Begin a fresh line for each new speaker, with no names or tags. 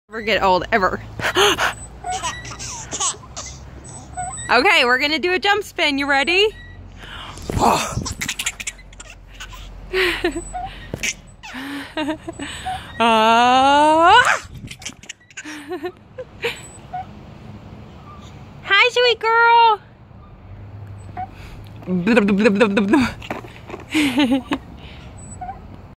Never get old, ever. Okay, we're gonna do a jump spin. You ready? Hi, sweet girl.